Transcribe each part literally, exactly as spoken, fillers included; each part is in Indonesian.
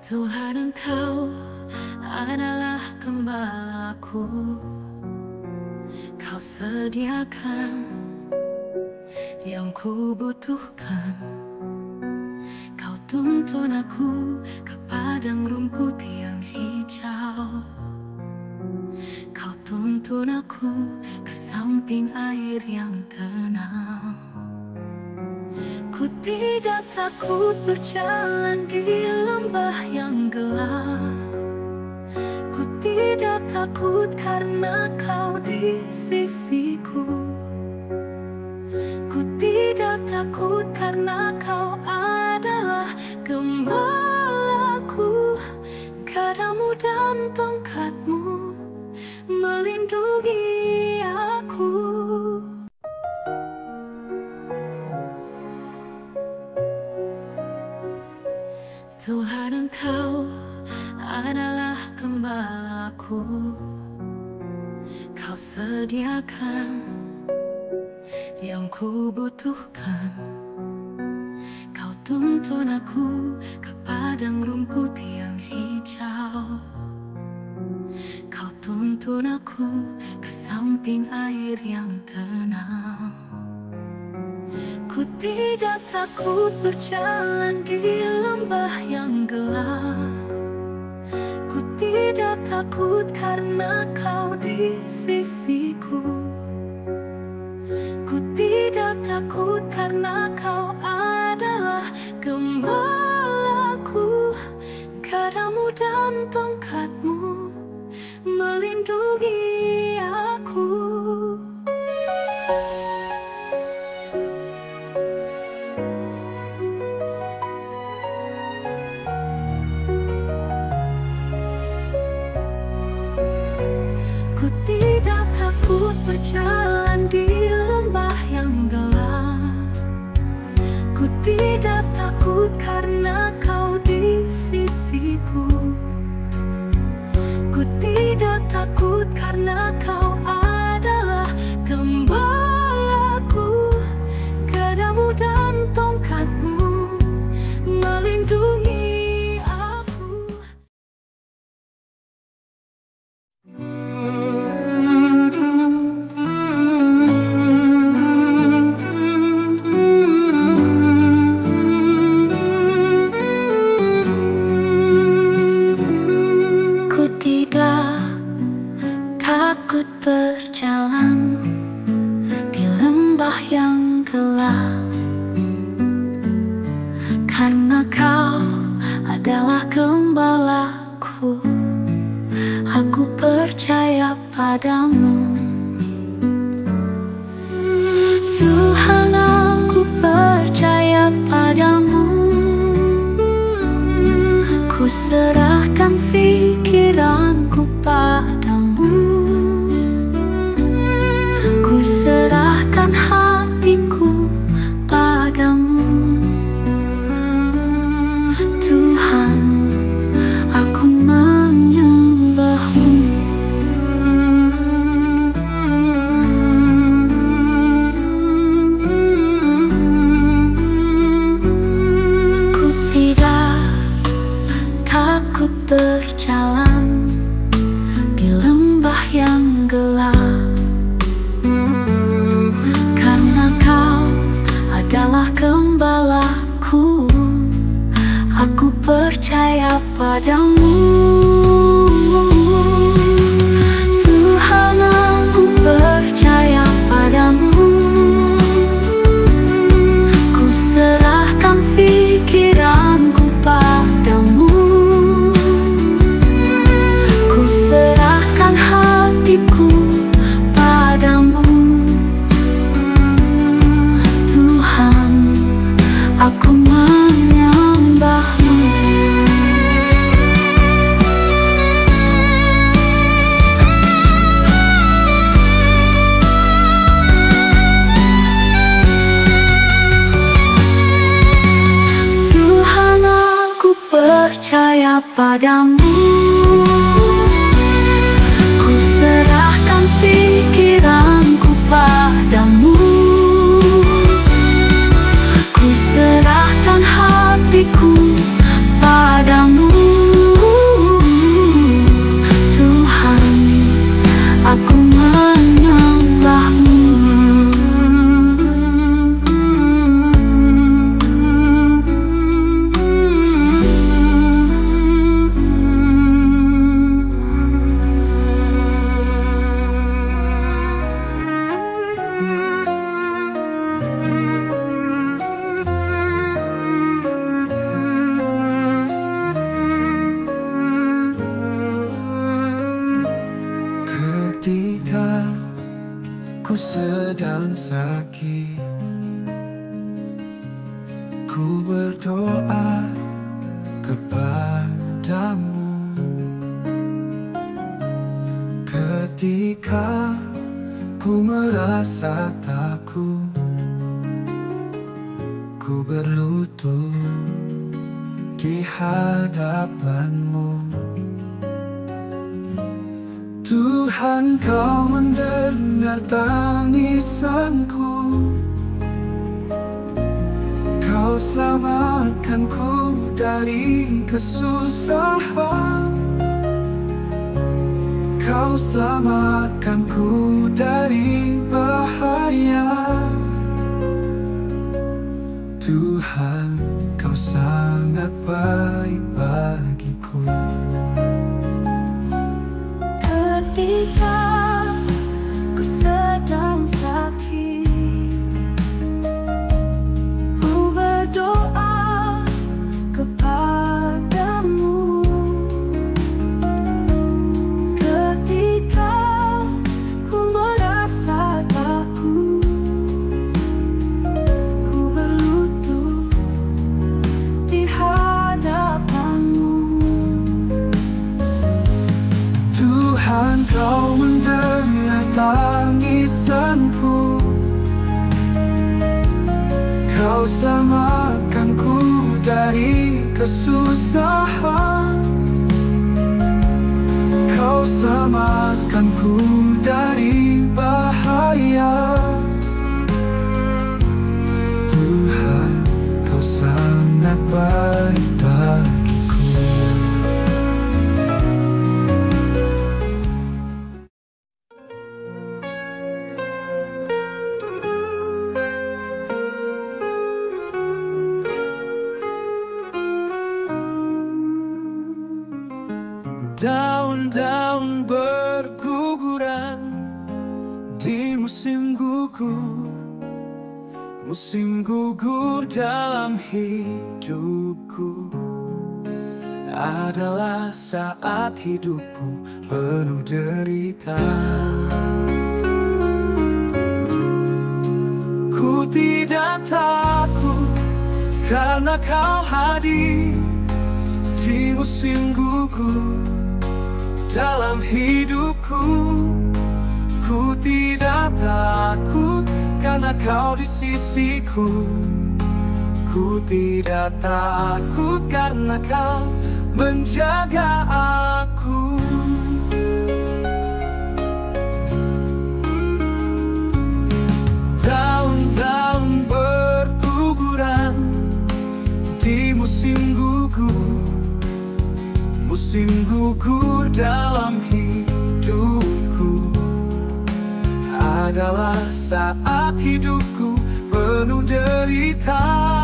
Tuhan, Engkau adalah gembalaku. Kau sediakan yang ku butuhkan. Kau tuntun aku ke padang rumput yang hijau. Kau tuntun aku ke samping air yang tenang. Ku tidak takut berjalan di lembah yang gelap. Ku tidak takut karena Kau di sisiku. Ku tidak takut karena Kau adalah gembalaku. Gadamu dan tongkatmu melindungi aku. Tuhan, Engkau adalah gembalaku. Kau sediakan yang ku butuhkan. Kau tuntun aku ke padang rumput yang hijau. Kau tuntun aku ke samping air yang tenang. Ku tidak takut berjalan di lembah yang gelap. Ku tidak takut karena Kau di sisiku. Ku tidak takut karena Kau adalah gembalaku. Gadamu dan tongkatmu melindungi aku. Ku tidak takut berjalan di lembah yang gelap. Ku tidak takut karena Kau di sisiku. Ku tidak takut karena Kau adalah gembalaku. Gadamu dan tongkatmu melindungi aku. Ku tidak takut berjalan di lembah yang gelap, karena Kau adalah gembalaku. Aku percaya padamu. Tuhan, aku percaya padamu. Ku serahkan pikiranku padamu. Ku serahkan hatiku padamu. Tuhan, aku menyembah-Mu. Ku tidak takut berjalan di lembah yang gelap, karena Kau adalah gembalaku. Aku percaya padamu. Tuhan, aku percaya padamu. Ku serahkan pikiranku padamu. Ku serahkan hatiku padamu. Tuhan, aku menyembah-Mu. Tuhan, aku percaya padamu. Ku serahkan pikiranku padamu. Ku serahkan hatiku padamu. ku sedang sakit, ku berdoa kepadamu. Ketika ku merasa takut, ku berlutut di hadapanmu. Tuhan, kau mendengar tangisanku, kau selamatkanku dari kesusahan, kau selamatkanku dari bahaya. Tuhan, kau sangat baik bagiku. Ketika ku sedang sakit, ku berdoa kepadamu. Ketika ku merasa takut, ku berlutut di hadapanmu. Tuhan, kau mendengar tangisanku, kau selamatkanku dari kesusahan, kau selamatkanku dari bahaya. Tuhan, kau sangat baik bagiku. Daun-daun berguguran di musim gugur, musim gugur dalam hidupku adalah saat hidupku penuh derita. Ku tidak takut karena kau hadir di musim gugur dalam hidupku. Ku tidak takut karena kau di sisiku. Ku tidak takut karena kau menjaga aku. Daun-daun berguguran di musim gugur, musim gugur dalam hidupku adalah saat hidupku penuh derita.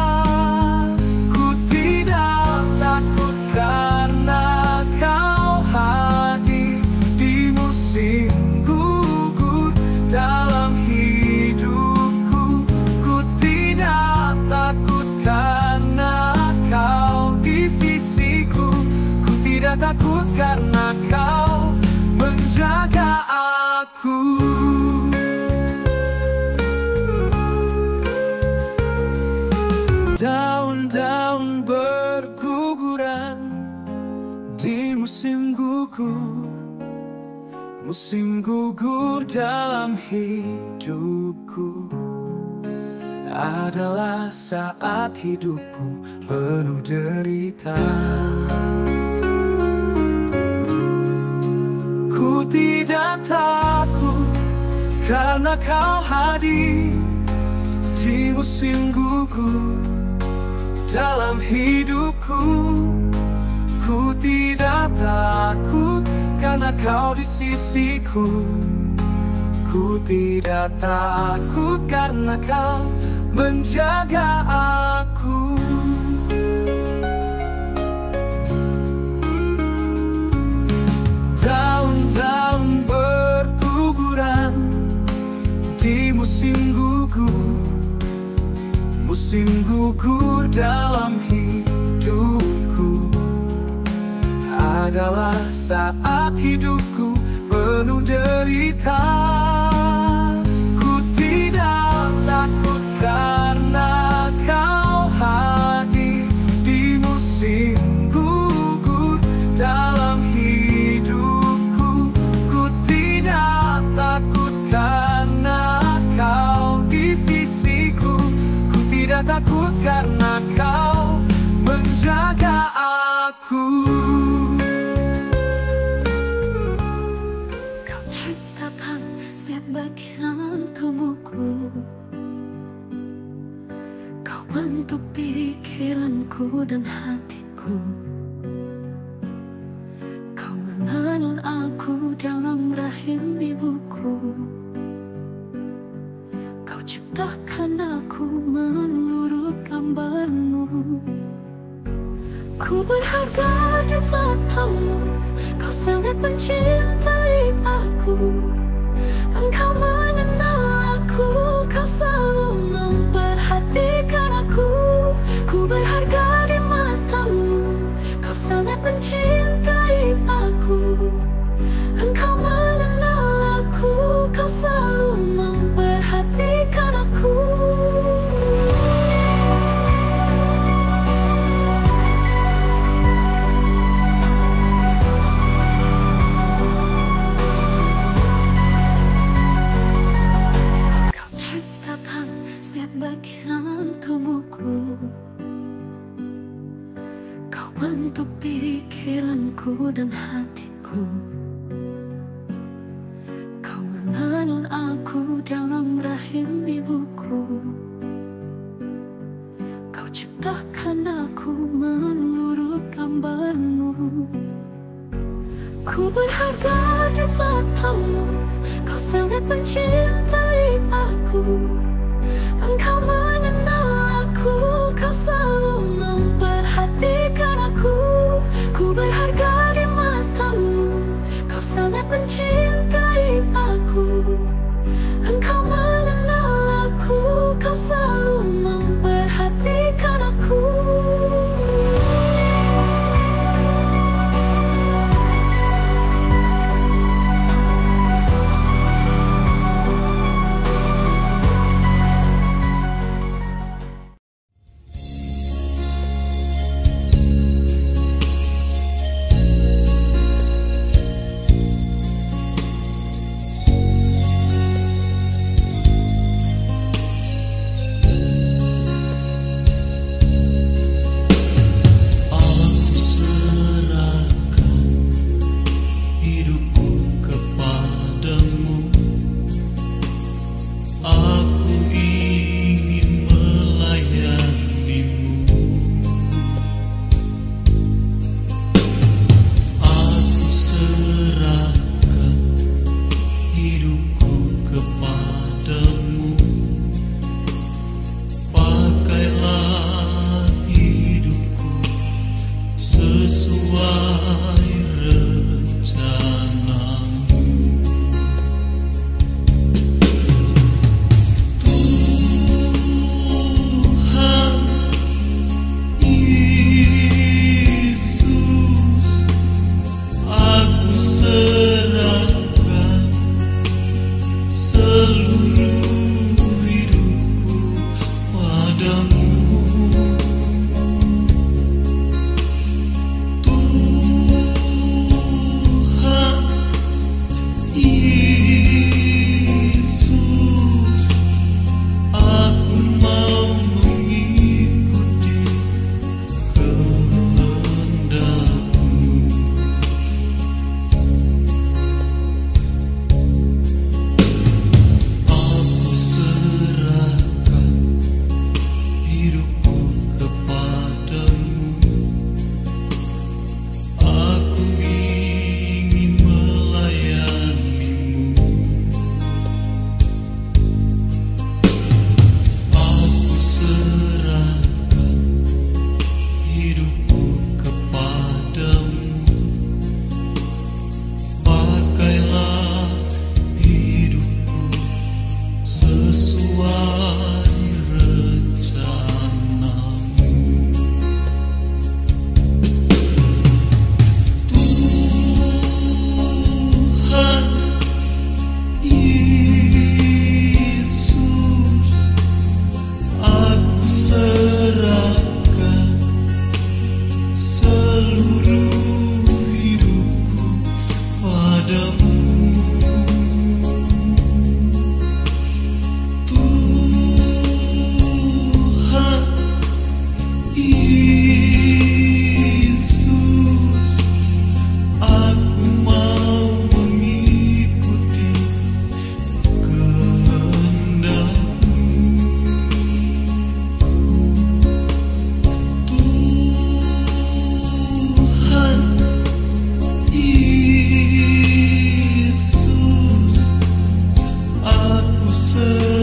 Ku tidak takut karena kau hadir di musim gugur dalam hidupku. Ku tidak takut karena kau di sisiku. Ku tidak takut karena kau menjaga aku. Daun-daun berguguran di musim gugur, musim gugur dalam hidupku adalah saat hidupku penuh derita. Ku tidak takut karena kau hadir di musim gugur dalam hidupku. Ku tidak takut karena kau di sisiku. Ku tidak takut karena kau menjaga aku. Daun-daun berguguran di musim gugur, musim gugur dalam hidupku adalah saat hidupku penuh derita. takut karena Kau menjaga aku. Kau ciptakan setiap bagian tubuhku, Kau bentuk pikiranku dan hatiku. Kau mengenal aku dalam rahim ibuku. Kau ciptakan aku menurut gambarmu. Ku berharga di matamu, Kau sangat mencintai aku. Engkau mengenal aku, Kau selalu memperhatikan aku. Ku berharga di matamu, Kau sangat mencintai aku. Engkau mengenal aku, Kau selalu memperhatikan aku. Kau ciptakan setiap bagian tubuhku, Kau bentuk pikiranku dan hatiku. Kau mengenal aku dalam rahim ibuku. Kau ciptakan aku menurut gambarmu. Ku berharga di matamu, Kau sangat mencintai aku. Engkau mengenal aku, Kau selalu memperhatikan aku. Ku berharga di matamu, Kau sangat mencintai aku. Engkau mengenal aku, Kau selalu memperhatikan aku. padamu. Tuhan sendiri.